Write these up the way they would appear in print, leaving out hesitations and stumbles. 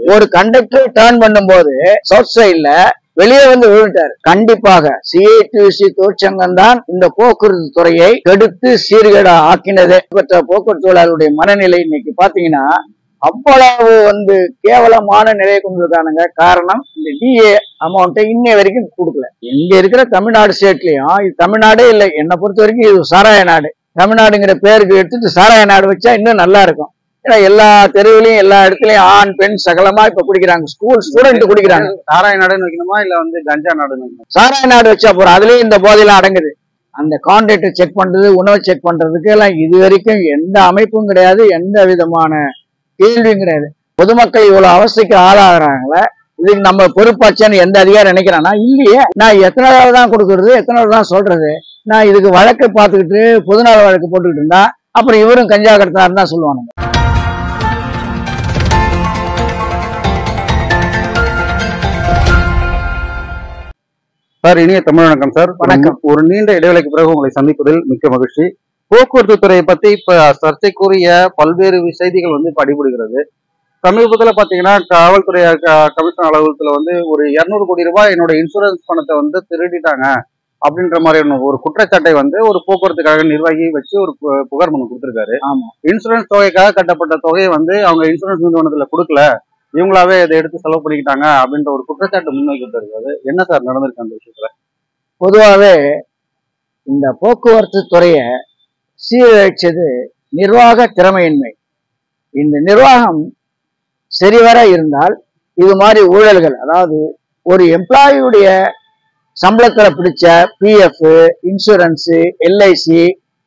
ஒரு conductor turn பண்ணும்போது south சைட்ல வெளியே வந்து விழுட்டார். கண்டிப்பாக சிஐடியூசி தொழிற்சங்கம் தான் இந்த போக்குவரத்து துறையை கெடுத்து சீர்கேட ஆக்கினதே. போக்குவரத்து தொழிலாளருடைய மனநிலை இன்னைக்கு பாத்தீங்கன்னா அவ்வளவு வந்து கேவலமான நிலையை கொண்டிருக்கானுங்க. காரணம் இந்த டிஏ அமௌண்ட்டை இன்னை வரைக்கும் கொடுக்கல. இங்க இருக்கிற தமிழ்நாடு ஸ்டேட்லயும் இது தமிழ்நாடே இல்லை, என்னை பொறுத்த வரைக்கும் இது சாராய நாடு. தமிழ்நாடுங்கிற பேருக்கு எடுத்துட்டு சாராய நாடு வச்சா இன்னும் நல்லா இருக்கும். ஏன்னா எல்லா தெருவிலையும் எல்லா இடத்துலயும் ஆண் பெண் சகலமா இப்ப குடிக்கிறாங்க. ஸ்கூல் ஸ்டூடெண்ட் குடிக்கிறாங்க. சாராய நாடுன்னு வைக்கணுமா இல்ல வந்து கஞ்சா நாடுன்னு வைக்கணும்? சாராய நாடு வச்சா போறோம். அதுலயும் இந்த போதையெல்லாம் அடங்குது. அந்த கான்ட்ராக்டை செக் பண்றது, உணவை செக் பண்றதுக்கு எல்லாம் இது வரைக்கும் எந்த அமைப்பும் கிடையாது, எந்த விதமான கேள்வியும் கிடையாது. பொதுமக்கள் இவ்வளவு அவஸ்தைக்கு ஆளாகிறாங்களே, இதுக்கு நம்ம பொறுப்பாச்சான்னு எந்த அதிகாரம் நினைக்கிறானா? இல்லையே. நான் எத்தனை நாள் தான் கொடுக்கறது, எத்தனை நாள் தான் சொல்றது? நான் இதுக்கு வழக்கு பார்த்துக்கிட்டு பொதுநல வழக்கு போட்டுக்கிட்டு இருந்தா அப்புறம் இவரும் கஞ்சா கடத்தினாருன்னு தான் சொல்லுவானுங்க. சார், இனிய தமிழ் வணக்கம் சார். வணக்கம். ஒரு நீண்ட இடைவெளிக்கு பிறகு உங்களை சந்திப்பதில் மிக்க மகிழ்ச்சி. போக்குவரத்து துறையை பத்தி இப்ப சர்ச்சைக்குரிய பல்வேறு செய்திகள் வந்து இப்ப அடிபடுகிறது. சமீபத்துல பாத்தீங்கன்னா காவல்துறை கமிஷனர் அலுவலகத்துல வந்து ஒரு 200 கோடி ரூபாய் என்னோட இன்சூரன்ஸ் பணத்தை வந்து திருடிட்டாங்க அப்படின்ற மாதிரியான ஒரு குற்றச்சாட்டை வந்து ஒரு போக்குவரத்து கழக நிர்வாகி வச்சு ஒரு புகார் மனு கொடுத்திருக்காரு. இன்சூரன்ஸ் தொகைக்காக கட்டப்பட்ட தொகையை வந்து அவங்க இன்சூரன்ஸ் நிறுவனத்துல கொடுக்கல, இவங்களாவே இதை எடுத்து செலவு பண்ணிக்கிட்டாங்க அப்படின்ற ஒரு குற்றச்சாட்டு முன்வைக்கிட்டு இருக்காரு. என்ன சார் நடந்திருக்கு அந்த விஷயத்துல? பொதுவாகவே இந்த போக்குவரத்து துறையை சீரழிச்சது நிர்வாக திறமையின்மை. இந்த நிர்வாகம் சரிவர இருந்தால் இது மாதிரி ஊழல்கள், அதாவது ஒரு எம்ப்ளாயியுடைய சம்பளத்தில் பிடிச்ச PF, insurance, LIC,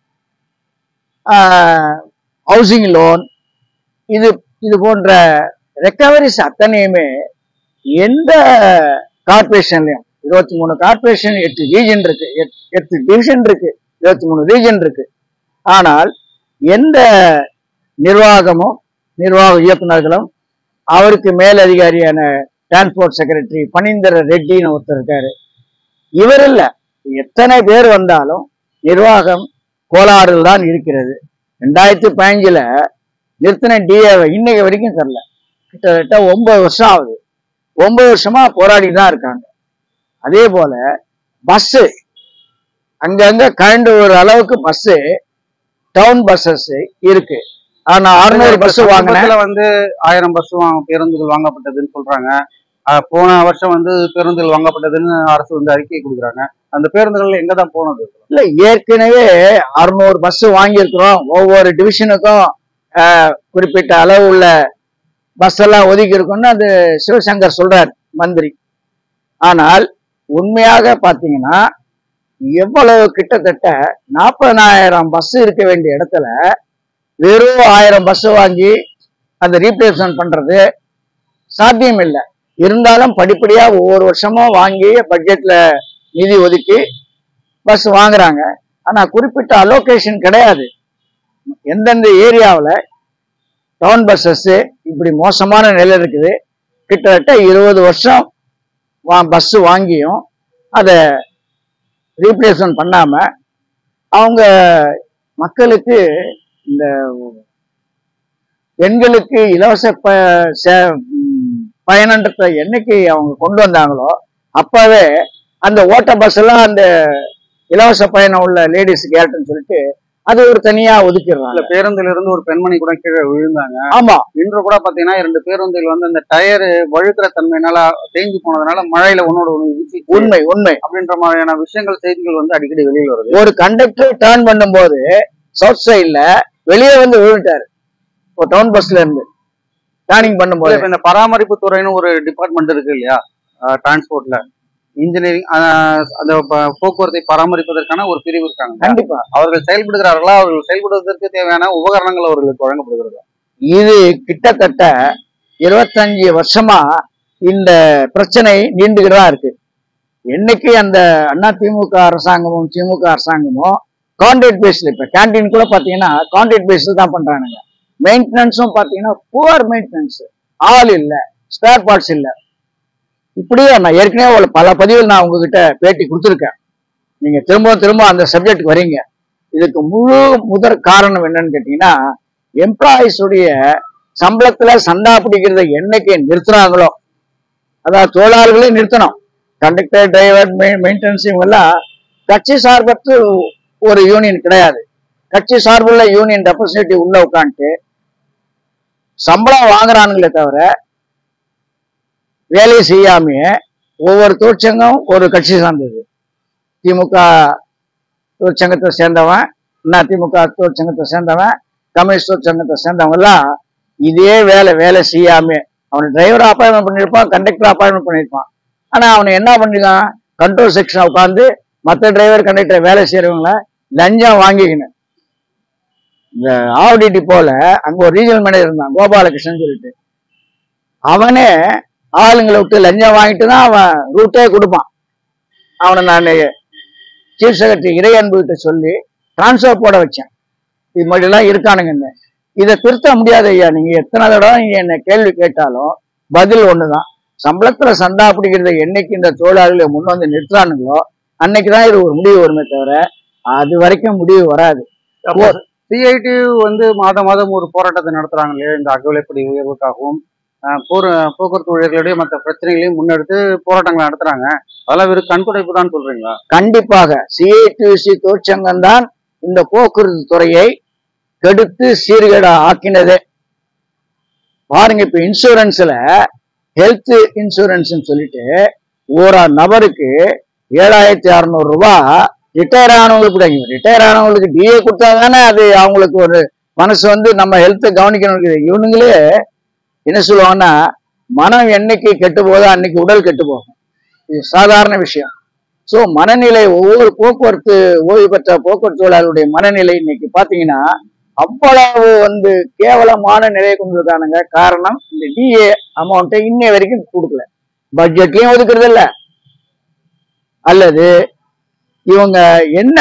housing loan, இது போன்ற ரெக்கவரிஸ் அத்தனையுமே எந்த கார்பரேஷன்லயும் 23 கார்பரேஷன், 8 ரீஜன் இருக்கு, 8 டிவிஷன் இருக்கு, 23 ரீஜன் இருக்கு. ஆனால் எந்த நிர்வாகமும் நிர்வாக இயக்குநர்களும் அவருக்கு மேலதிகாரியான டிரான்ஸ்போர்ட் செக்ரட்டரி பனீந்தர ரெட்டின்னு ஒருத்தர் இருக்காரு, இவர் இல்ல எத்தனை பேர் வந்தாலும் நிர்வாகம் கோளாறுகள் தான் இருக்கிறது. 2015 நிறுத்தின டிஏவை இன்னைக்கு வரைக்கும் தரல. கிட்டத்தட்ட 9 வருஷம் ஆகுது. 9 வருஷமா போராடி தான் இருக்காங்க. அதே போல பஸ் அங்கங்க கரண்டு ஒரு அளவுக்கு பஸ், டவுன் பஸ்ஸஸ் இருக்கு. ஆனா 600 பஸ் வாங்கின வந்து 1000 பஸ் பேருந்துகள் வாங்கப்பட்டதுன்னு சொல்றாங்க. போன வருஷம் வந்து பேருந்துகள் வாங்கப்பட்டதுன்னு அரசு வந்து அறிக்கை கொடுக்குறாங்க. அந்த பேருந்துகள் எங்கதான் போனது? இல்ல, ஏற்கனவே 600 பஸ் வாங்கியிருக்கிறோம். ஒவ்வொரு டிவிஷனுக்கும் குறிப்பிட்ட அளவு உள்ள பஸ் எல்லாம் ஒதுக்கி இருக்கும்னு அது சிவசங்கர் சொல்றார், மந்திரி. ஆனால் உண்மையாக பாத்தீங்கன்னா எவ்வளவு கிட்டத்தட்ட 40,000 பஸ் இருக்க வேண்டிய இடத்துல வெறும் 1000 பஸ் வாங்கி அந்த ரீப்ளேஸ்மெண்ட் பண்றது சாத்தியம் இல்லை. இருந்தாலும் படிப்படியா ஒவ்வொரு வருஷமும் வாங்கி பட்ஜெட்ல நிதி ஒதுக்கி பஸ் வாங்குறாங்க. ஆனா குறிப்பிட்ட அலோகேஷன் கிடையாது. எந்தெந்த ஏரியாவில் டவுன் பஸ்ஸஸ் இப்படி மோசமான நிலை இருக்குது. கிட்டத்தட்ட 20 வருஷம் பஸ் வாங்கியும் அதை ரீப்ளேஸ்மெண்ட் பண்ணாம அவங்க மக்களுக்கு, இந்த பெண்களுக்கு இலவச பயணன்றத என்னைக்கு அவங்க கொண்டு வந்தாங்களோ அப்பவே அந்த ஓட்ட பஸ் எல்லாம் அந்த இலவச பயணம் உள்ள லேடிஸுக்கு ஏறட்டுன்னு சொல்லிட்டு அது ஒரு தனியா ஒதுக்கிடுறாங்க. பேருந்துல இருந்து ஒரு பெண்மணி கூட கீழே விழுந்தாங்க. ஆமா, இன்று கூட பாத்தீங்கன்னா 2 பேருந்தில் வந்து அந்த டயர் வழுக்கிற தன்மையினால தேங்கி போனதுனால மழையில ஒன்னோட உண்மை அப்படின்ற மாதிரியான விஷயங்கள், செய்திகள் வந்து அடிக்கடி வெளியில் வருது. ஒரு கண்டக்டர் டர்ன் பண்ணும்போது சவுத் சைட்ல வெளியே வந்து விழுட்டாரு. இப்போ டவுன் பஸ்ல இருந்து டர்னிங் பண்ணும்போது இந்த பராமரிப்பு துறைன்னு ஒரு டிபார்ட்மெண்ட் இருக்கு இல்லையா, டிரான்ஸ்போர்ட்ல இன்ஜினியரிங், அந்த போக்குவரத்தை பராமரிப்பதற்கான ஒரு பிரிவு இருக்காங்க. கண்டிப்பா அவர்கள் செயல்படுகிறார்களா? அவர்கள் செயல்படுவதற்கு தேவையான உபகரணங்கள் அவர்களுக்கு வழங்கப்படுகிறதா? இது கிட்டத்தட்ட 25 வருஷமா இந்த பிரச்சனை நீண்டுகிட்டா இருக்கு. என்னைக்கு அந்த அதிமுக அரசாங்கமும் திமுக அரசாங்கமும் கான்ட்ராக்ட் பேஸ்ல, இப்ப கேண்டீன் கூட பாத்தீங்கன்னா கான்ட்ராக்ட் பேஸ்ல தான் பண்றானுங்க. மெயின்டெனன்ஸும் பாத்தீங்கன்னா புவர் மெயின்டெனன்ஸ், ஆள் இல்ல, ஸ்பேர் பார்ட்ஸ் இல்ல. இப்படியே நான் ஏற்கனவே பல பதிவில் நான் உங்ககிட்ட பேட்டி கொடுத்துருக்கேன். நீங்க திரும்ப அந்த சப்ஜெக்டுக்கு வரீங்க. இதுக்கு முதற் காரணம் என்னன்னு கேட்டீங்கன்னா எம்ப்ளாயிஸ் உடைய சம்பளத்துல சந்தா பிடிக்கிறத என்னைக்கு நிறுத்துறாங்களோ, அதாவது தொழிலாளர்களே நிறுத்தணும். கண்டக்டர், டிரைவர், மெயின்டெனன்ஸ் இவங்கெல்லாம் கட்சி சார்பற்று ஒரு யூனியன் கிடையாது. கட்சி சார்புள்ள யூனியன் ரெப்ரஸன்டேட்டிவ் உள்ள உட்காந்துட்டு சம்பளம் வாங்குறானுங்களே தவிர வேலையை செய்யாமையே ஒவ்வொரு தொழிற்சங்கம் ஒரு கட்சி சார்ந்தது. திமுக தொழிற்சங்கத்தை சேர்ந்தவன், அதிமுக தொழிற்சங்கத்தை சேர்ந்தவன், கம்யூனிஸ்ட் தொழிற்சங்கத்தை சேர்ந்தவங்க எல்லாம் இதே வேலை செய்யாம அவனை டிரைவர் அப்பாயின்மெண்ட் பண்ணியிருப்பான், கண்டக்டர் அப்பாயின்மெண்ட் பண்ணியிருப்பான். ஆனா அவனை என்ன பண்ணிருக்கான், கண்ட்ரோல் செக்ஷன் உட்காந்து மற்ற டிரைவர் கண்டக்டர் வேலை செய்யறவங்கள லஞ்சம் வாங்கிக்கணும். இந்த ஆவடிடி போல அங்க ஒரு ரீஜனல் மேனேஜர் இருந்தான், கோபாலகிருஷ்ணன் சொல்லிட்டு, அவனே ஆளுங்களை விட்டு லஞ்சம் வாங்கிட்டு தான் அவன் ரூட்டே கொடுப்பான். அவனை நான் சீஃப் செக்ரட்டரி இறை அன்புகிட்ட சொல்லி டிரான்ஸ்ஃபர் போட வச்சேன். இது மாதிரிலாம் இருக்கானுங்கன்னு. இதை திருத்த முடியாது ஐயா. நீங்க எத்தனை தடவை நீங்க என்ன கேள்வி கேட்டாலும் பதில் ஒண்ணுதான். சம்பளத்துல சந்தா பிடிக்கிறத என்னைக்கு இந்த தொழிலாளர்களை முன் வந்து நிறுத்துறானுங்களோ அன்னைக்குதான் இது ஒரு முடிவு வருமே தவிர அது வரைக்கும் முடிவு வராது. சிஐடி வந்து மாதம் ஒரு போராட்டத்தை நடத்துறாங்க இல்லையா, இந்த அகவிலைப்படி உயர்வுக்காகவும் போக்குவரத்து ஊழியர்களுடைய மற்ற பிரச்சனைகளையும் முன்னெடுத்து போராட்டங்களை நடத்துறாங்க. அதெல்லாம் வெறும் கண்துடைப்பு தான் சொல்றீங்களா? கண்டிப்பாக சிஐடியூசி தொழிற்சங்கம் தான் இந்த போக்குவரத்து துறையை கெடுத்து சீர்கேட ஆக்கினதே. பாருங்க, இப்ப இன்சூரன்ஸ்ல ஹெல்த் இன்சூரன்ஸ் சொல்லிட்டு ஒரு நபருக்கு 7600 ரூபாய் ரிட்டையர் ஆனவங்களுக்கு கிடைக்கும். ரிட்டையர் ஆனவங்களுக்கு டிஏ கொடுத்தா தானே அது அவங்களுக்கு ஒரு மனசு வந்து நம்ம ஹெல்த்தை கவனிக்கணும். இவனுங்களே என்ன சொல்லுவாங்கன்னா, மனம் என்னைக்கு கெட்டு போதோ அன்னைக்கு உடல் கெட்டு போகும். இது சாதாரண விஷயம். ஸோ மனநிலை ஒவ்வொரு போக்குவரத்து ஓய்வு பெற்ற போக்குவரத்து தொழிலாளருடைய மனநிலை இன்னைக்கு பாத்தீங்கன்னா அவ்வளவு வந்து கேவலமான நிலையை கொண்டிருக்கானுங்க. காரணம், இந்த டிஏ அமௌண்ட்டை இன்னை வரைக்கும் கொடுக்கல, பட்ஜெட்லயும் ஒதுக்குறது இல்லை. அல்லது இவங்க என்ன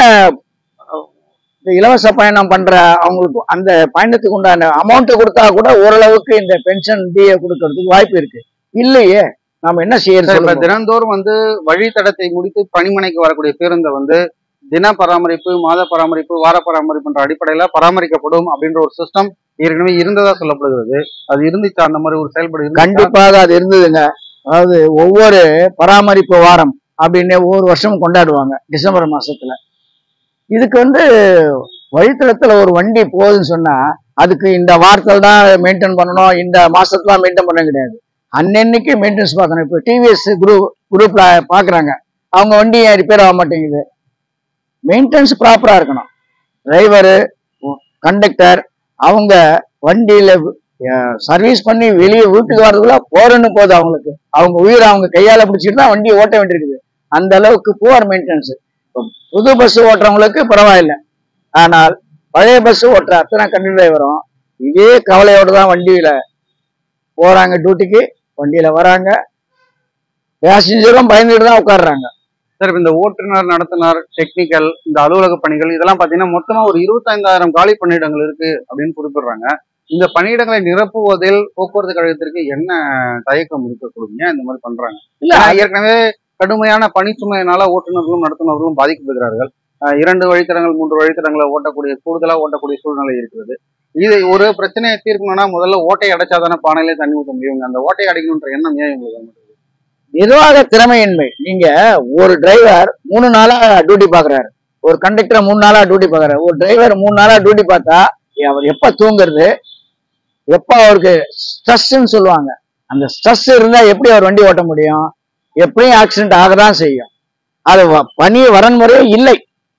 இலவச பயணம் பண்ற அவங்களுக்கு அந்த பயணத்துக்கு உண்டான அமௌண்ட் கொடுத்தா கூட ஓரளவுக்கு இந்த பென்ஷன் டிஏ கொடுக்கறதுக்கு வாய்ப்பு இருக்கு. இல்லையே, நாம என்ன செய்யறது? தினந்தோறும் வந்து வழித்தடத்தை முடித்து பணிமனைக்கு வரக்கூடிய பேருந்தை வந்து தின பராமரிப்பு, மாத பராமரிப்பு, வார பராமரிப்புன்ற அடிப்படையில பராமரிக்கப்படும் அப்படின்ற ஒரு சிஸ்டம் ஏற்கனவே இருந்ததா சொல்லப்படுகிறது. அது இருந்துச்சா? அந்த மாதிரி ஒரு செயல்பாடு? கண்டிப்பாக அது இருந்ததுங்க. அதாவது ஒவ்வொரு பராமரிப்பு வாரம் அப்படின்னு ஒவ்வொரு வருஷமும் கொண்டாடுவாங்க டிசம்பர் மாசத்துல. இதுக்கு வந்து வழித்தடத்துல ஒரு வண்டி போகுதுன்னு சொன்னா அதுக்கு இந்த வாரத்தில் தான் மெயின்டைன் பண்ணணும், இந்த மாசத்துல மெயின்டைன் பண்ண கிடையாது. அன்னன்னைக்கு மெயின்டெனன்ஸ் பார்க்கணும். இப்போ டிவிஎஸ் குரூப்ல பாக்குறாங்க, அவங்க வண்டி ரிப்பேர் ஆக மாட்டேங்குது. மெயின்டெனன்ஸ் ப்ராப்பரா இருக்கணும். டிரைவரு, கண்டக்டர் அவங்க வண்டியில சர்வீஸ் பண்ணி வெளியே வீட்டுக்கு வர்றதுக்குள்ள போறன்னு போகுது அவங்களுக்கு. அவங்க உயிரை அவங்க கையால பிடிச்சிட்டு தான் வண்டியை ஓட்ட வேண்டியிருக்குது. அந்த அளவுக்கு புவர் மெயின்டெனன்ஸ். புது பஸ் ஓட்டுறவங்களுக்கு பரவாயில்லை. ஆனால் பழைய பஸ் ஓட்டுற அத்தனை கண்டக்டர் டிரைவரும் இதே கவலையோடு தான் வண்டியில போறாங்க, டியூட்டிக்கு வண்டியில வராங்க. பேசஞ்சரும் பயந்துட்டு தான் உட்காடுறாங்க. சார், இந்த ஓட்டுநர், நடத்துனர், டெக்னிக்கல், இந்த அலுவலக பணிகள் இதெல்லாம் பாத்தீங்கன்னா மொத்தமா ஒரு 25,000 காலி பணியிடங்கள் இருக்கு அப்படின்னு குறிப்பிடுறாங்க. இந்த பணியிடங்களை நிரப்புவதில் போக்குவரத்து கழகத்திற்கு என்ன தயக்கம் இருக்க சொல்லுங்க இந்த மாதிரி பண்றாங்க? இல்ல, ஏற்கனவே கடுமையான பணிச்சுமையினால ஓட்டுநர்களும் நடத்துனர்களும் பாதிக்கப்படுகிறார்கள். 2 வழித்தடங்கள் 3 வழித்தடங்களை கூடுதலா ஓட்டக்கூடிய சூழ்நிலை இருக்கிறது. இது ஒரு பிரச்சனையை தீர்க்கணும்னா முதல்ல ஓட்டை அடைச்சாதானே பானையிலே தண்ணி ஊற்ற முடியும். அந்த ஓட்டை அடைக்கணுன்ற எண்ணம் ஏன் உங்களுக்கு? நிர்வாக திறமையின்மை. நீங்க ஒரு டிரைவர் 3 நாளா டியூட்டி பாக்குறாரு, ஒரு கண்டக்டர் 3 நாளா டியூட்டி பாக்குறாரு. ஒரு டிரைவர் 3 நாளா டியூட்டி பார்த்தா அவர் எப்ப தூங்குறது, எப்ப அவருக்கு ஸ்ட்ரெஸ்ன்னு சொல்லுவாங்க, அந்த ஸ்ட்ரெஸ் இருந்தா எப்படி அவர் வண்டி ஓட்ட முடியும்? எப்படியும் ஆக்சிடென்ட் ஆகதான் செய்யும். அது பணி வரன்முறையே இல்லை,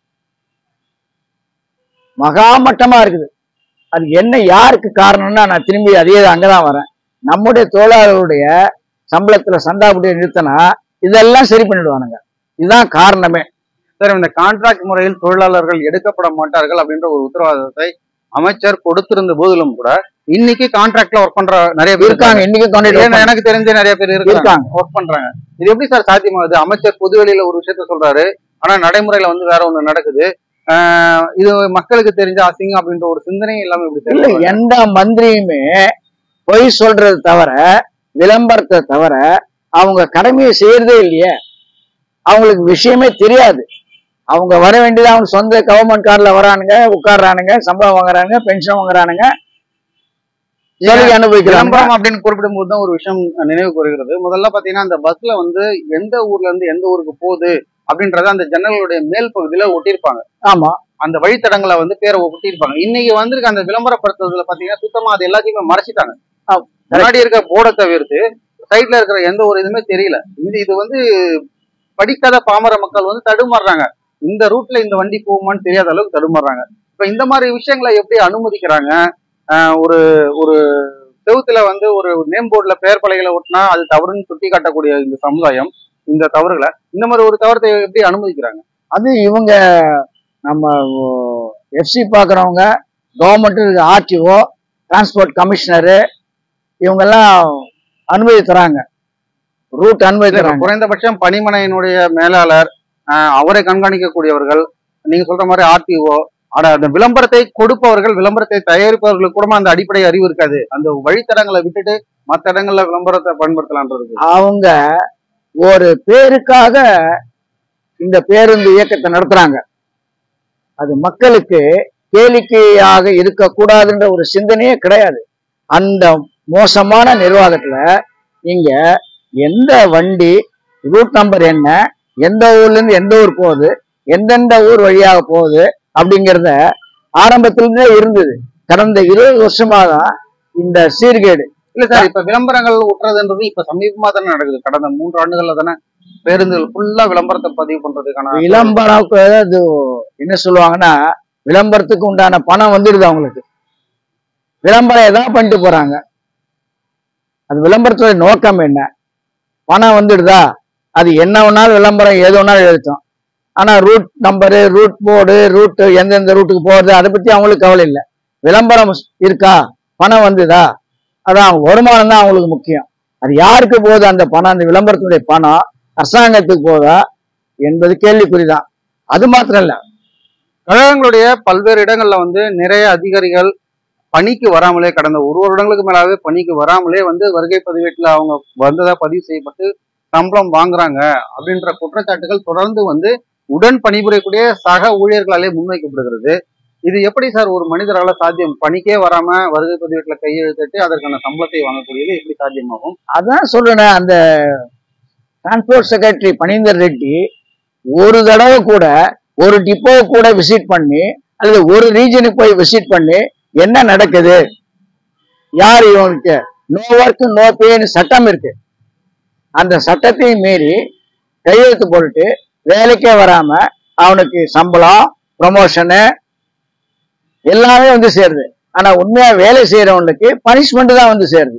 மகாமட்டமா இருக்குது. அது என்ன யாருக்கு காரணம்னா நான் திரும்பி அதே அங்கதான் வரேன். நம்முடைய தொழிலாளர்களுடைய சம்பளத்துல சந்தாபடியை நிறுத்தினா இதெல்லாம் சரி பண்ணிடுவானுங்க. இதுதான் காரணமே. சார், இந்த கான்ட்ராக்ட் முறையில் தொழிலாளர்கள் எடுக்கப்பட மாட்டார்கள் அப்படின்ற ஒரு உத்தரவாதத்தை அமைச்சர் கொடுத்திருந்த போதிலும் கூட இன்னைக்கு கான்ட்ராக்ட்ல ஒர்க் பண்ற நிறைய பேர் இருக்காங்க. இன்னைக்கு எனக்கு தெரிஞ்ச நிறைய பேர் இருக்காங்க, ஒர்க் பண்றாங்க. இது எப்படி சார் சாத்தியமாகுது? அமைச்சர் பொதுவெளியில ஒரு விஷயத்த சொல்றாரு, ஆனா நடைமுறையில வந்து வேற ஒண்ணு நடக்குது. இது மக்களுக்கு தெரிஞ்ச அசிங்கம் அப்படின்ற ஒரு சிந்தனை இல்லாம எப்படி தெரியல. எந்த மந்திரியுமே பொய் சொல்றது தவிர, விளம்பரத்தை தவிர அவங்க கடமையை செய்யறதே இல்லையே. அவங்களுக்கு விஷயமே தெரியாது. அவங்க வர வேண்டியது அவங்க சொந்த கவர்மெண்ட் கார்ல வரானுங்க, உட்கார்றானுங்க, சம்பளம் வாங்குறானுங்க, பென்ஷன் வாங்குறானுங்க. சொல்லி அனுபவிக்கிறாங்க. விளம்பரம் அப்படின்னு குறிப்பிடும் போது தான் ஒரு விஷயம் நினைவு கூறுகிறது. முதல்ல பாத்தீங்கன்னா அந்த பஸ்ல வந்து எந்த ஊர்ல இருந்து எந்த ஊருக்கு போகுது அப்படின்றத அந்த ஜன்னலுடைய மேல் பகுதியில ஒட்டியிருப்பாங்க. ஆமா, அந்த வழித்தடங்களை வந்து பேரை ஒட்டியிருப்பாங்க. இன்னைக்கு வந்திருக்க அந்த விளம்பரப்படுத்துறதுல பாத்தீங்கன்னா சுத்தமா அது எல்லாத்தையுமே மறைச்சிட்டாங்க. முன்னாடி இருக்க போர்டை தவிர்த்து சைட்ல இருக்கிற எந்த ஒரு இதுவுமே தெரியல. இது வந்து படிக்காத பாமர மக்கள் வந்து தடுமாறுறாங்க. இந்த ரூட்ல இந்த வண்டி போகுமான்னு தெரியாத அளவுக்கு தடுமாறுறாங்க. இப்ப இந்த மாதிரி விஷயங்களை எப்படி அனுமதிக்கிறாங்க? ஒரு ஒரு செவுத்துல வந்து ஒரு நேம் போர்டுல பெயர் பலகைகளை ஒட்டினா அது தவறுன்னு சுட்டி காட்டக்கூடிய இந்த சமுதாயம் இந்த தவறுகளை இந்த மாதிரி ஒரு தவறத்தை எப்படி அனுமதிக்கிறாங்க? அது இவங்க நம்ம எஃப்சி பாக்குறவங்க, கவர்மெண்ட் ஆர்டிஓ, டிரான்ஸ்போர்ட் கமிஷனரு இவங்கெல்லாம் அனுமதி தராங்க, ரூட் அனுமதி தராங்க. குறைந்தபட்சம் பணிமனையினுடைய மேலாளர், அவரை கண்காணிக்கக்கூடியவர்கள், நீங்க சொல்ற மாதிரி ஆர்டிஓ, ஆனா அந்த விளம்பரத்தை கொடுப்பவர்கள், விளம்பரத்தை தயாரிப்பவர்களுக்கு கூட அந்த அடிப்படை அறிவு இருக்காது. அந்த வழித்தடங்களை விட்டுட்டு மற்ற இடங்கள்ல விளம்பரத்தை பயன்படுத்தலான்றது. அவங்க ஒரு பேருக்காக இந்த பேருந்து இயக்கத்தை நடத்துறாங்க. அது மக்களுக்கு கேளிக்கையாக இருக்கக்கூடாதுன்ற ஒரு சிந்தனையே கிடையாது. அந்த மோசமான நிர்வாகத்துல நீங்க எந்த வண்டி, ரூட் நம்பர் என்ன, எந்த ஊர்ல இருந்து எந்த ஊர் போகுது, எந்தெந்த ஊர் வழியாக போகுது அப்படிங்கிறத ஆரம்பத்திலிருந்தே இருந்தது. கடந்த 20 வருஷமா தான் இந்த சீர்கேடு. இல்ல சார், இப்ப விளம்பரங்கள் விட்டுறதுன்றது இப்ப சமீபமா தானே நடக்குது. கடந்த 3 ஆண்டுகள்ல தானே பேருந்துகள் ஃபுல்லா விளம்பரத்தை பதிவு பண்றதுக்கான விளம்பரம். அது என்ன சொல்லுவாங்கன்னா, விளம்பரத்துக்கு உண்டான பணம் வந்துடுது அவங்களுக்கு. விளம்பரம் ஏதாவது பண்ணிட்டு போறாங்க. அது விளம்பரத்தோட நோக்கம் என்ன? பணம் வந்துடுதா? அது என்ன வேணாலும் விளம்பரம் ஏதோ வேணாலும் எழுதும். ஆனா route number, route board, route எந்தெந்த ரூட்டுக்கு போறது அதை பத்தி அவங்களுக்கு கவலை இல்லை. விளம்பரம் இருக்கா, பணம் வந்துதா, அதான் வருமானம் தான் அவங்களுக்கு முக்கியம். அது யாருக்கு போகுது அந்த பணம்? அந்த விளம்பரத்தினுடைய பணம் அரசாங்கத்துக்கு போதா என்பது கேள்விக்குறிதான். அது மாத்திரம் இல்ல, கழகங்களுடைய பல்வேறு இடங்கள்ல வந்து நிறைய அதிகாரிகள் பணிக்கு வராமலே, கடந்த 1 வருடங்களுக்கு மேலாவே பணிக்கு வராமலே வந்து வருகை பதிவேட்டுல அவங்க வந்ததா பதிவு செய்யப்பட்டு சம்பளம் வாங்குறாங்க அப்படின்ற குற்றச்சாட்டுகள் தொடர்ந்து வந்து உடன் பணிபுரியக்கூடிய சக ஊழியர்களாலே முன்வைக்கப்படுகிறது. இது எப்படி சார் ஒரு மனிதரால சாத்தியம்? பணிக்கே வராம வருகை பதிவேட்டுல கையெழுத்திட்டு அதற்கான சம்பளத்தை வாங்கக்கூடியது எப்படி சாத்தியமாகும்? அதான் சொல்றேன். அந்த டிரான்ஸ்போர்ட் செக்ரட்டரி பனீந்தர் ரெட்டி ஒரு தடவை கூட ஒரு டிப்போ கூட விசிட் பண்ணி அல்லது ஒரு ரீஜனுக்கு போய் விசிட் பண்ணி என்ன நடக்குது, யார் இவனுக்கு நோ ஒர்க் நோ பேன்னு சட்டம் இருக்கு, அந்த சட்டத்தையும் மீறி கையெழுத்து போட்டுட்டு வேலைக்கே வராம அவனுக்கு சம்பளம், ப்ரமோஷனு எல்லாமே வந்து சேருது. ஆனா உண்மையா வேலை செய்யறவனுக்கு பனிஷ்மெண்ட் தான் வந்து சேருது.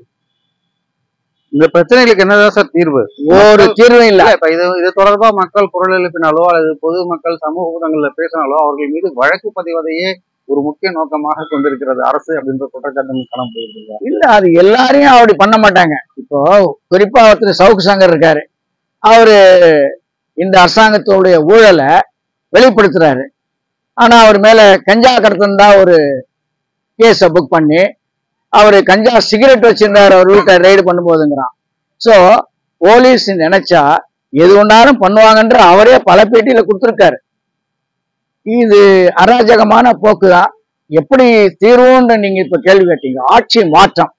இந்த பிரச்சனைகளுக்கு என்னதான் சார் தீர்வு? ஒரு தீர்வும் இல்ல. இப்ப இது தொடர்பா மக்கள் குரல் எழுப்பினாலோ அல்லது பொதுமக்கள் சமூக ஊடகங்கள்ல பேசினாலோ அவர்கள் மீது வழக்கு பதிவதையே ஒரு முக்கிய நோக்கமாக கொண்டிருக்கிறது அரசு அப்படின்ற குற்றச்சாட்டு காணப்படுகிறது. இல்ல, அது எல்லாரையும் அப்படி பண்ண மாட்டாங்க. இப்போ குறிப்பா ஒருத்தர் சவுக்கு சங்கர் இருக்காரு, அவரு இந்த அரசாங்கத்தோடைய ஊழலை வெளிப்படுத்துறாரு. ஆனா அவர் மேல கஞ்சா கடத்தந்தா ஒரு கேஸ புக் பண்ணி அவரு கஞ்சா சிகரெட் வச்சிருந்தாரு அவர் வீட்டை ரைடு பண்ணும்போதுங்கிறான். சோ போலீஸ் நினைச்சா எது ஒன்னாலும் பண்ணுவாங்கன்ற அவரே பல பேட்டியில கொடுத்திருக்காரு. இது அராஜகமான போக்குதான். எப்படி தீர்வுன்னு நீங்க இப்ப கேள்வி கேட்டீங்க. ஆட்சி மாற்றம்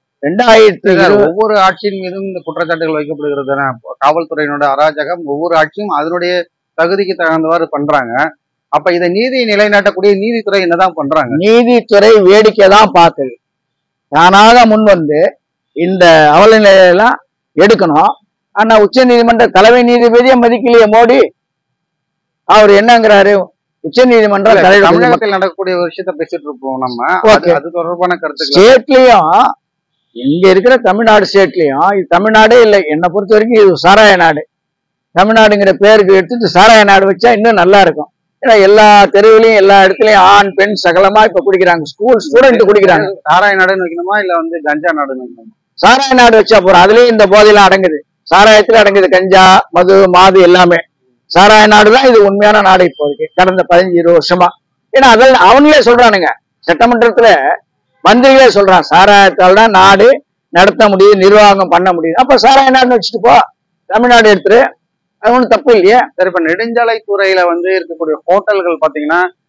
2020 ஒவ்வொரு ஆட்சியின் மீதும் இந்த குற்றச்சாட்டுகள் வைக்கப்படுகிறது. காவல்துறையினோட அராஜகம் ஒவ்வொரு ஆட்சியும் அதனுடைய தகுதிக்கு தகுந்தவாறு பண்றாங்க. அப்ப இதை நீதியை நிலைநாட்டக்கூடிய நீதித்துறை என்னதான் பண்றாங்க? நீதித்துறை வேடிக்கை தான் பார்த்தது. தானாக முன் வந்து இந்த அவல நிலையெல்லாம் எடுக்கணும். ஆனா உச்ச நீதிமன்ற தலைமை நீதிபதியை மதிக்கலையே மோடி. அவர் என்னங்கிறாரு, உச்ச நீதிமன்ற தமிழகத்தில் நடக்கக்கூடிய ஒரு விஷயத்த பேசிட்டு இருப்போம் நம்ம. அது தொடர்பான கருத்து ஸ்டேட்லயும், இங்க இருக்கிற தமிழ்நாடு ஸ்டேட்லயும், இது தமிழ்நாடே இல்லை என்னை பொறுத்த வரைக்கும், இது சாராய நாடு. தமிழ்நாடுங்கிற பேருக்கு எடுத்துட்டு சாராய நாடு வச்சா இன்னும் நல்லா இருக்கும். ஏன்னா எல்லா தெருவிலையும் எல்லா இடத்துலயும் ஆண் பெண் சகலமா இப்ப குடிக்கிறாங்க. ஸ்கூல் ஸ்டூடெண்ட் குடிக்கிறாங்க. சாராய நாடுன்னு வைக்கணுமா இல்ல வந்து கஞ்சா நாடுன்னு வைக்கணுமா? சாராய நாடு வச்சா போறோம். அதுலயும் இந்த போதையெல்லாம் அடங்குது, சாராயத்துல அடங்குது, கஞ்சா மது மாது எல்லாமே. சாராய நாடுதான் இது உண்மையான நாடு இப்போதைக்கு கடந்த 15-20 வருஷமா. ஏன்னா அதில் அவங்களே சொல்றானுங்க, சட்டமன்றத்துல மந்திரிகளே சொல்றான், சாராயத்தால் தான் நாடு நடத்த முடியும், நிர்வாகம் பண்ண முடியும். அப்ப சாராய நாடுன்னு வச்சுட்டு போ, தமிழ்நாடு எடுத்துரு, அது ஒன்றும் தப்பு இல்லையே. சரி, இப்ப நெடுஞ்சாலை துறையில வந்து இருக்கக்கூடிய ஹோட்டல்கள் பாத்தீங்கன்னா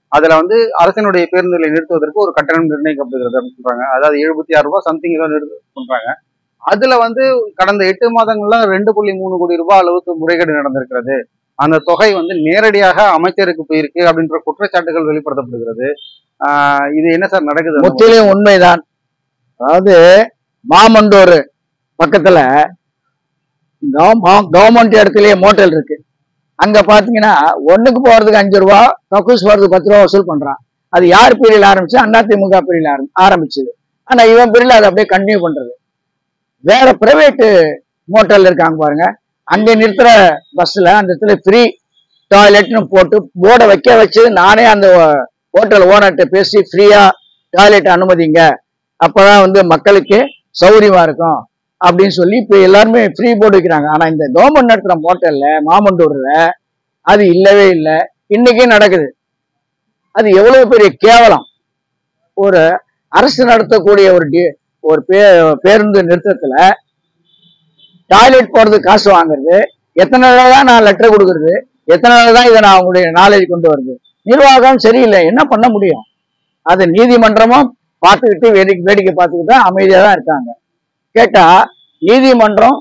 அதுல வந்து அரசினுடைய பேருந்துகளை நிறுத்துவதற்கு ஒரு கட்டணம் நிர்ணயிக்கப்படுகிறது அப்படின்னு சொல்றாங்க. அதாவது 76 ரூபாய் சம்திங் ஏதோ சொல்றாங்க. அதுல வந்து கடந்த 8 மாதங்கள்ல 2.3 கோடி ரூபாய் அளவுக்கு முறைகேடு நடந்திருக்கிறது. அந்த தொகை வந்து நேரடியாக அமைச்சருக்கு போயிருக்கு அப்படின்ற குற்றச்சாட்டுகள் வெளிப்படுத்தப்படுகிறது. இது என்ன சார் நடக்குது? முற்றிலும் உண்மைதான். அதாவது மாமண்டூர் பக்கத்துல கவர்மெண்ட் இடத்துலயே மோட்டல் இருக்கு. அங்க பாத்தீங்கன்னா ஒண்ணுக்கு போறதுக்கு 5 ரூபா, கக்கூஸ் போறதுக்கு 10 ரூபா வசூல் பண்றான். அது யார் பீரியட்ல ஆரம்பிச்சு? அதிமுக பீரியட்ல ஆரம்பிச்சது. ஆனா இவன் பீரியட்ல அதை அப்படியே கண்டினியூ பண்றது. வேற பிரைவேட் மோட்டல் இருக்காங்க பாருங்க, அங்க நிறுத்துற பஸ்ல அந்த இடத்துல ஃப்ரீ டாய்லெட்னு போட்டு போர்டை வச்சு நானே அந்த ஹோட்டல் ஓனர்கிட்ட பேசி ஃப்ரீயா டாய்லெட் அனுமதிங்க, அப்பதான் வந்து மக்களுக்கு சௌகரியமா இருக்கும் அப்படின்னு சொல்லி இப்ப எல்லாருமே ஃப்ரீ போர்டு வைக்கிறாங்க. ஆனா இந்த கவர்மெண்ட் நடத்துற மோட்டல்ல மாமண்டூர்ல அது இல்லவே இல்லை, இன்னைக்கே நடக்குது. அது எவ்வளவு பெரிய கேவலம்! ஒரு அரசு நடத்தக்கூடிய ஒரு பேருந்து நிறுத்தத்துல டாய்லெட் போறதுக்கு காசு வாங்குறது, எத்தனை நாள் தான் நான் லெட்டர் கொடுக்கறது, எத்தனை நாள் தான் இதை நான் அவங்களுடைய நாலேஜ் கொண்டு வருது? நிர்வாகம் சரியில்லை, என்ன பண்ண முடியும்? அது நீதிமன்றமும் பார்த்துக்கிட்டு வேடிக்கை பார்த்துக்கிட்டு தான் அமைதியா தான் இருக்காங்க. கேட்டா நீதிமன்றம்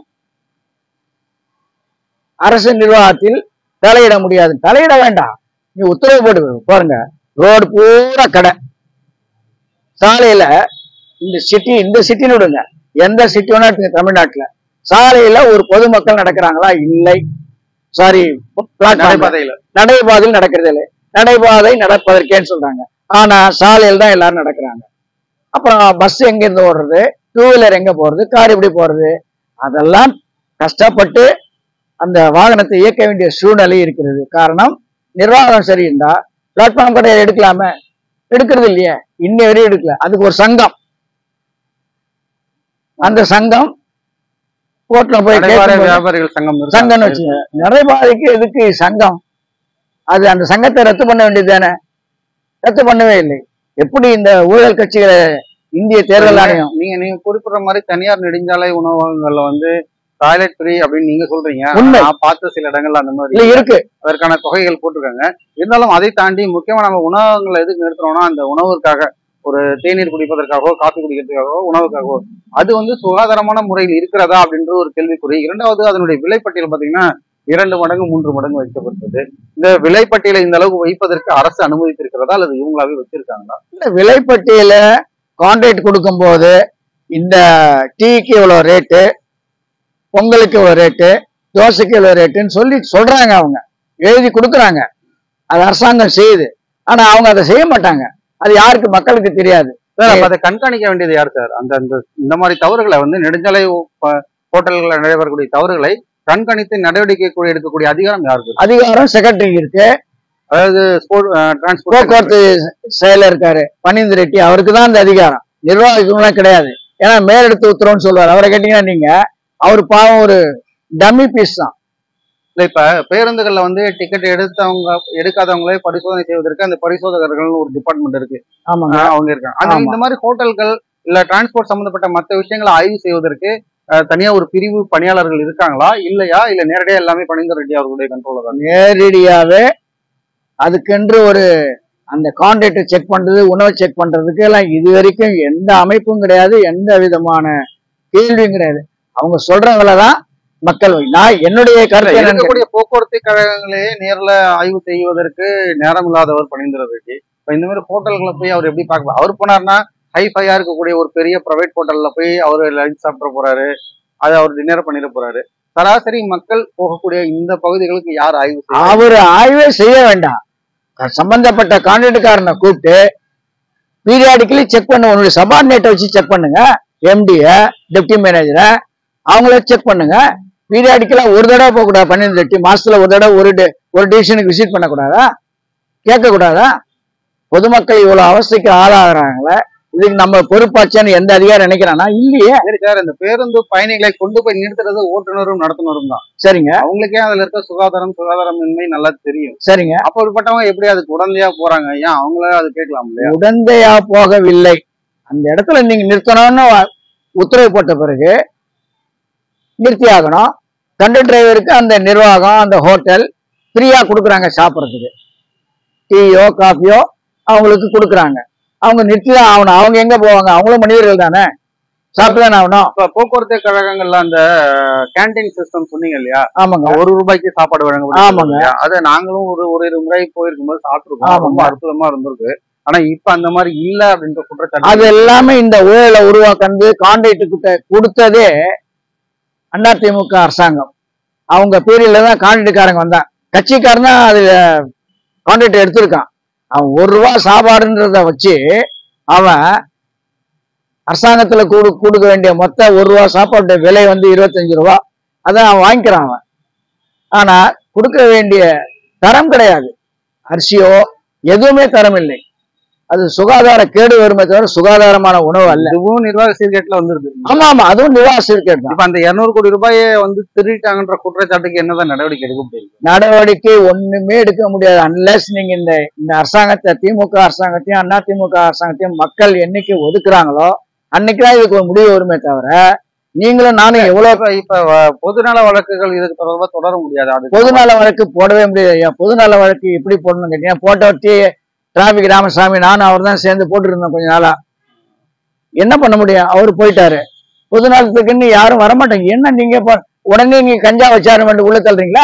அரசு நிர்வாகத்தில் தலையிட முடியாது. தலையிட வேண்டாம், நீ உத்தரவு போட்டு பாருங்க. ரோடு பூரா கடை, சாலையில இந்த சிட்டின்னு விடுங்க, எந்த சிட்டி வேணா தமிழ்நாட்டுல சாலையில ஒரு பொதுமக்கள் நடக்கிறாங்களா? இல்லை. சாரி, நடைபாதையில் நடக்கிறது இல்லை. நடைபாதை நடப்பதற்கேன்னு சொல்றாங்க. ஆனா சாலையில் தான் எல்லாரும் நடக்கிறாங்க. அப்புறம் பஸ் எங்க இருந்து ஓடுறது, டூ வீலர் எங்க போறது, கார் எப்படி போறது? அதெல்லாம் கஷ்டப்பட்டு அந்த வாகனத்தை இயக்க வேண்டிய சூழ்நிலை இருக்கிறது. காரணம் நிர்வாகம் சரியிருந்தா பிளாட்ஃபார்ம் கடையை எடுக்கலாமே, எடுக்கிறது இல்லையே, இன்னை வரையும் எடுக்கல. அதுக்கு ஒரு சங்கம், அந்த சங்கம் கோர்ட்ல போய் வியாபாரிகள் சங்கம் வச்சுங்க. நடைபாதைக்கு எதுக்கு சங்கம்? அது அந்த சங்கத்தை ரத்து பண்ண வேண்டியது தானே, ரத்து பண்ணவே இல்லை. எப்படி இந்த ஊழல் கட்சிகளை இந்திய தேர்தல் ஆணையம் நீங்க குறிப்பிடுற மாதிரி தனியார் நெடுஞ்சாலை உணவகங்கள்ல வந்து டாய்லெட் ஃப்ரீ அப்படின்னு நீங்க சொல்றீங்க. நான் பார்த்த சில இடங்கள்ல அந்த மாதிரி இருக்கு, அதற்கான தொகைகள் போட்டிருக்காங்க. இருந்தாலும் அதை தாண்டி முக்கியமா நம்ம உணவகங்களை எதுக்கு நிறுத்துறோம்னா, அந்த உணவுக்காக, ஒரு தேநீர் குடிப்பதற்காகவோ காஃபி குடிக்கிறதுக்காகவோ உணவுக்காகவோ, அது வந்து சுகாதாரமான முறையில் இருக்கிறதா அப்படின்ற ஒரு கேள்விக்குறி. இரண்டாவது, அதனுடைய விலைப்பட்டியல் பாத்தீங்கன்னா 2 மடங்கு 3 மடங்கு வைக்கப்பட்டது. இந்த விலைப்பட்டியலை இந்த அளவுக்கு வைப்பதற்கு அரசு அனுமதித்திருக்கிறதா அல்லது இவங்களாவே வச்சிருக்காங்களா? இந்த விலைப்பட்டியல கான்ட்ராக்ட் கொடுக்கும் போது இந்த டீக்கு இவ்வளவு ரேட்டு, பொங்கலுக்கு இவ்வளவு ரேட்டு, தோசைக்கு இவ்வளவு ரேட்டுன்னு சொல்றாங்க. அவங்க எழுதி கொடுக்குறாங்க, அது அரசாங்கம் செய்யுது. ஆனா அவங்க அதை செய்ய மாட்டாங்க. அது யாருக்கு? மக்களுக்கு தெரியாது. அதை கண்காணிக்க வேண்டியது யார் சார்? இந்த மாதிரி தவறுகளை வந்து நெடுஞ்சாலை ஹோட்டல்களில் நடைபெறக்கூடிய தவறுகளை கண்காணித்து நடவடிக்கை எடுக்கக்கூடிய அதிகாரம் யாருக்கு? அதிகாரம் செக்ரட்டரி இருக்கு. அதாவது போக்குவரத்து செயலர் இருக்காரு பனீந்திர ரெட்டி, அவருக்கு தான் அந்த அதிகாரம். நிர்வாகிகளும் கிடையாது. ஏன்னா மேலெடுத்து உத்தரவுன்னு சொல்லுவார். அவரை கேட்டீங்கன்னா நீங்க, அவர் பாவம் ஒரு டம்மி பீஸ் தான். இப்ப பேருந்துகள்ல வந்து டிக்கெட் எடுக்காதவங்களே பரிசோதனை செய்வதற்கு அந்த பரிசோதகர்கள் ஒரு டிபார்ட்மெண்ட் இருக்கு. ஆமாங்க, அவங்க இருக்காங்க. இந்த மாதிரி ஹோட்டல்கள் இல்ல டிரான்ஸ்போர்ட் சம்பந்தப்பட்ட மற்ற விஷயங்களை ஆய்வு செய்வதற்கு தனியா ஒரு பிரிவு பணியாளர்கள் இருக்காங்களா இல்லையா? இல்ல நேரடியா எல்லாமே பனீந்திர ரெட்டி அவர்களுடைய கண்ட்ரோல தான்? நேரடியாவே அதுக்கென்று ஒரு அந்த கான்ட்ராக்டை செக் பண்றது, உணவை செக் பண்றதுக்கு எல்லாம் இது வரைக்கும் எந்த அமைப்பும் கிடையாது, எந்த விதமான கேள்வியும் கிடையாது. அவங்க சொல்றவங்களதான் மக்கள். நான் என்னுடைய கருத்து, இருக்கக்கூடிய போக்குவரத்து கழகங்களையே நேரில் ஆய்வு செய்வதற்கு நேரம் இல்லாதவர் பனீந்திர ரெட்டி. இப்ப இந்த மாதிரி ஹோட்டல்களை போய் அவர் எப்படி பார்க்கலாம்? அவர் போனார்னா ஹைஃபையா இருக்கக்கூடிய ஒரு பெரிய பிரைவேட் ஹோட்டல்ல போய் அவர் லஞ்ச் சாப்பிட போறாரு, அது அவர் டின்னர் பண்ணிட போறாரு. சராசரி மக்கள் போகக்கூடிய இந்த பகுதிகளுக்கு யார் ஆய்வு? அவர் ஆய்வே செய்ய வேண்டாம். சம்பந்தப்பட்ட கான்ட்ராக்டுக்காரனை கூப்பிட்டு பீரியாடிக்கலி செக் பண்ண, உன்னுடைய சபார்டினேட்டை வச்சு செக் பண்ணுங்க, எம்டிய டெப்டி மேனேஜரை அவங்கள செக் பண்ணுங்க. பீரியாடிக்கலா ஒரு தடவை போகக்கூடாது. பன்னெண்டு ரெட்டி மாசத்துல ஒரு தடவை ஒரு டிவிஷனுக்கு விசிட் பண்ணக்கூடாதா? கேட்கக்கூடாதா? பொதுமக்கள் இவ்வளவு அவஸ்தைக்கு ஆளாகிறாங்களே, இதுக்கு நம்ம பொறுப்பாச்சான்னு எந்த அதிகாரம் நினைக்கிறானா? இல்லையே. சரி சார், இந்த பேருந்து பயணிகளை கொண்டு போய் நிறுத்துறது ஓட்டுநரும் நடத்துனரும் தான். சரிங்க, அவங்களுக்கே அதுல இருக்க சுகாதாரமின்மை நல்லா தெரியும். சரிங்க, அப்படிப்பட்டவங்க எப்படி அதுக்கு உடந்தையா போறாங்க? ஏன் அவங்கள அது கேட்கலாம் இல்லையா? உடந்தையா போகவில்லை. அந்த இடத்துல நீங்க நிறுத்தணும்னு உத்தரவு போட்ட பிறகு நிறுத்தி ஆகணும். கண்டக்டர் டிரைவருக்கு அந்த நிர்வாகம், அந்த ஹோட்டல் ஃப்ரீயா கொடுக்குறாங்க சாப்பிட்றதுக்கு. டீயோ காஃபியோ அவங்களுக்கு கொடுக்குறாங்க. அவங்க நிறுத்திதான் ஆகணும். அவங்க எங்க போவாங்க? அவங்களும் மனிதர்கள் தானே, சாப்பிட்டுதானே ஆகணும். இப்ப போக்குவரத்து கழகங்கள்ல அந்த கேண்டீன் சிஸ்டம் சொன்னீங்க இல்லையா? ஆமாங்க, ₹1 சாப்பாடு வழங்க. ஆமாங்க. அதை நாங்களும் ஒரு முறை போயிருக்கும்போது சாப்பிட்டுருக்கோம். ரொம்ப அற்புதமா இருந்திருக்கு. ஆனா இப்ப அந்த மாதிரி இல்ல அப்படின்ற குற்றச்சாட்டு. அது எல்லாமே இந்த ஊழலை உருவாக்கந்து கான்ட்ராக்ட் கொடுத்ததே அதிமுக அரசாங்கம். அவங்க பீரியட்ல தான் கான்ட்ராக்டுக்காரங்க வந்தான். கட்சிக்காரன் தான் அதுல கான்ட்ராக்ட் எடுத்திருக்கான். அவன் ₹1 சாப்பாடுன்றத வச்சு அவன் அரசாங்கத்துல கொடுக்க வேண்டிய மொத்த ₹1 சாப்பாடு விலை வந்து ₹25. அதான் அவன் வாங்கிக்கிறான் அவன். ஆனா கொடுக்க வேண்டிய தரம் கிடையாது. அரிசியோ எதுவுமே தரம் இல்லை. அது சுகாதார கேடு வருமே தவிர சுகாதாரமான உணவு அல்ல. இதுவும் நிர்வாக சீர்கேட்டுல வந்துருது. ஆமா ஆமா, அதுவும் நிர்வாக சீர்கேடு தான். இப்ப அந்த ₹200 கோடி வந்து திருட்டாங்கன்ற குற்றச்சாட்டுக்கு என்னதான் நடவடிக்கை எடுக்க முடியும்? நடவடிக்கை ஒண்ணுமே எடுக்க முடியாது அன்லெஸ் நீங்க இந்த அரசாங்கத்தை, திமுக அரசாங்கத்தையும் அதிமுக அரசாங்கத்தையும் மக்கள் என்னைக்கு ஒதுக்குறாங்களோ அன்னைக்குதான் இதுக்கு ஒரு முடிவு வருமே தவிர நீங்களும் நானும் எவ்வளவு. இப்ப பொதுநல வழக்குகள் இதுக்கு தொடர்பா தொடர முடியாது. அது பொதுநல வழக்கு போடவே முடியாது. பொதுநல வழக்கு எப்படி போடணும்னு கேட்டீங்கன்னா, போட்டவர்த்தி டிராபிக் ராமசாமி நானும் அவர் தான் சேர்ந்து போட்டு இருந்தோம் கொஞ்ச நாளா. என்ன பண்ண முடியும்? அவரு போயிட்டாரு. பொதுநலத்துக்குன்னு யாரும் வரமாட்டாங்க. என்ன நீங்க உடனே நீங்க கஞ்சா வச்சாரு உள்ள தள்ளுறீங்களா?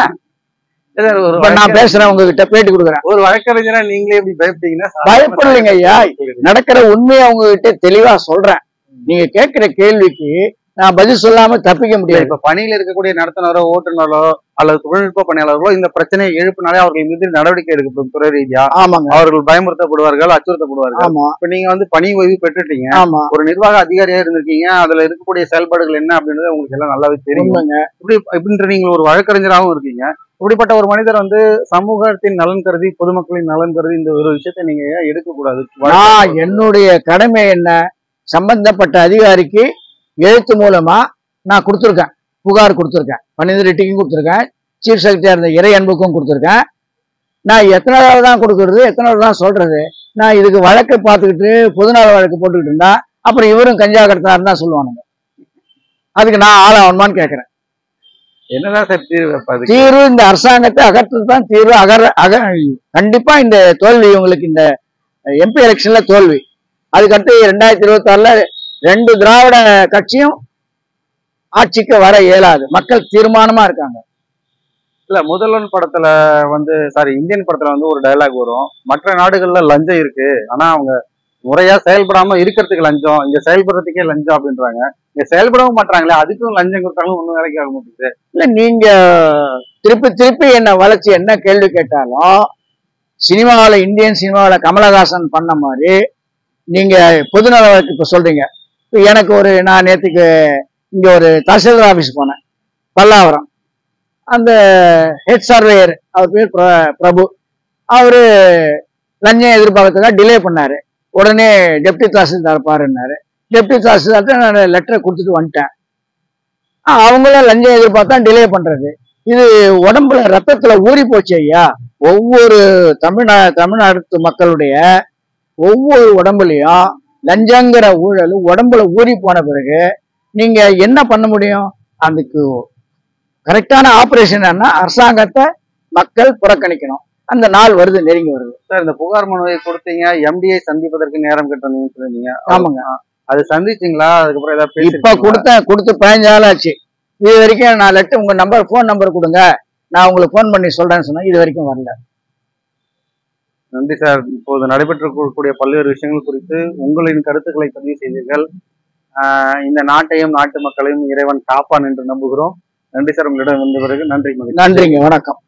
நான் பேசுறேன், உங்ககிட்ட பேட்டி கொடுக்குறேன். ஒரு வழக்கறிஞரா நீங்களே எப்படி பயப்பட்டீங்கன்னா? பயப்படலைங்க ஐயா, நடக்கிற உண்மையை உங்ககிட்ட தெளிவா சொல்றேன். நீங்க கேட்கிற கேள்விக்கு நான் பதில் சொல்லாம தப்பிக்க முடியாது. இப்ப பணியில இருக்கக்கூடிய நடத்துனரோ ஓட்டுநரோ அல்லது தொழில்நுட்ப பணியாளர்களோ இந்த பிரச்சனையை எழுப்பினாலே அவர்கள் மீது நடவடிக்கை எடுக்கப்படும் துறை ரீதியா. ஆமாங்க, அவர்கள் பயமுறுத்தப்படுவார்கள், அச்சுறுத்தப்படுவார்கள். ஆமா. இப்ப நீங்க வந்து பணி ஓய்வு பெற்றுட்டீங்க, ஆமா, ஒரு நிர்வாக அதிகாரியா இருந்திருக்கீங்க, அதுல இருக்கக்கூடிய செயல்பாடுகள் என்ன அப்படின்றது உங்களுக்கு எல்லாம் நல்லாவே தெரியும். இப்படின்ற நீங்க ஒரு வழக்கறிஞராகவும் இருக்கீங்க. இப்படிப்பட்ட ஒரு மனிதர் வந்து சமூகத்தின் நலன் கருதி, பொதுமக்களின் நலன் கருதி இந்த ஒரு விஷயத்த நீங்க ஏன் எடுக்கக்கூடாது? என்னுடைய கடமை என்ன? சம்பந்தப்பட்ட அதிகாரிக்கு எழுத்து மூலமா நான் கொடுத்துருக்கேன், புகார் கொடுத்துருக்கேன், பணிநிலை ரிட்டிக்கும் கொடுத்துருக்கேன், சீஃப் செக்ரட்டரியா இருந்த இறை அன்புக்கும் கொடுத்துருக்கேன். நான் எத்தனை தடவை தான் கொடுக்கறது, எத்தனை தடவை தான் சொல்றது? நான் இதுக்கு வழக்கு பார்த்துக்கிட்டு பொதுநல வழக்கு போட்டுக்கிட்டு இருந்தா அப்புறம் இவரும் கஞ்சா கடத்தினாருன்னு தான் சொல்லுவானுங்க. அதுக்கு நான் ஆளாகணுமான்னு கேட்கிறேன். என்னதான் சார் தீர்வு? தீர்வு இந்த அரசாங்கத்தை அகற்றுறது தான் தீர்வு. கண்டிப்பா இந்த தோல்வி உங்களுக்கு இந்த எம்பி எலெக்ஷன்ல தோல்வி. அதுக்கடுத்து 2026ல 2 திராவிட கட்சியும் ஆட்சிக்கு வர இயலாது. மக்கள் தீர்மானமா இருக்காங்க. இல்ல, முதல்வன் படத்துல வந்து இந்தியன் படத்துல வந்து ஒரு டயலாக் வரும், மற்ற நாடுகள்ல லஞ்சம் இருக்கு ஆனா அவங்க முறையா செயல்படாம இருக்கிறதுக்கு லஞ்சம், இங்க செயல்படுறதுக்கே லஞ்சம் அப்படின்றாங்க. இங்க செயல்படவும் மாட்டாங்களே, அதுக்கும் லஞ்சம் கொடுத்தாலும் ஒன்னும் வேலைக்கு ஆக மாட்டேங்குது. இல்ல, நீங்க திருப்பி என்ன வளர்ச்சி என்ன கேள்வி கேட்டாலும் சினிமாவில, இந்தியன் சினிமாவில கமலஹாசன் பண்ண மாதிரி நீங்க பொதுநல வழக்கு இப்ப சொல்றீங்க. எனக்கு நான் நேற்றுக்கு இங்க ஒரு தஹசில்தார் ஆபீஸ் போனேன், பல்லாவரம். அந்த ஹெட் சர்வேயர், அவர் பேர் பிரபு, அவரு லஞ்சம் எதிர்பார்க்கறதுக்காக டிலே பண்ணாரு. உடனே டெப்டி தாசில்தார் பாருன்னாரு. டெப்டி தாசில்தார்ட்ட நான் லெட்டரை கொடுத்துட்டு வந்துட்டேன். அவங்களும் லஞ்சம் எதிர்பார்த்தா டிலே பண்றது. இது உடம்புல ரத்தத்துல ஊறி போச்சு ஐயா. ஒவ்வொரு தமிழ்நாடு மக்களுடைய ஒவ்வொரு உடம்புலையும் லஞ்சங்கிற ஊழல் உடம்புல ஊறி போன பிறகு நீங்க என்ன பண்ண முடியும்? அதுக்கு கரெக்டான ஆபரேஷன் என்ன? அரசாங்கத்தை மக்கள் புறக்கணிக்கணும். அந்த நாள் வருது, நெருங்கி வருது. சார், இந்த புகார் மனுவை கொடுத்தீங்க, எம்டியை சந்திப்பதற்கு நேரம் கேட்டீங்கன்னு சொல்லுவீங்க. ஆமாங்க. அது சந்திச்சிங்களா? அதுக்கப்புறம் ஏதாவது இப்ப கொடுத்து 15 நாள் ஆச்சு. இது வரைக்கும் நான் லெட்டர், உங்க போன் நம்பர் கொடுங்க, நான் உங்களுக்கு போன் பண்ணி சொல்றேன்னு சொன்னா இது வரைக்கும் வரல. நன்றி சார். இப்போது நடைபெற்றக்கூடிய பல்வேறு விஷயங்கள் குறித்து உங்களின் கருத்துக்களை பதிவு செய்தீர்கள். இந்த நாட்டையும் நாட்டு மக்களையும் இறைவன் காப்பான் என்று நம்புகிறோம். நன்றி சார், உங்களிடம் வந்த பிறகு. நன்றிங்க, வணக்கம்.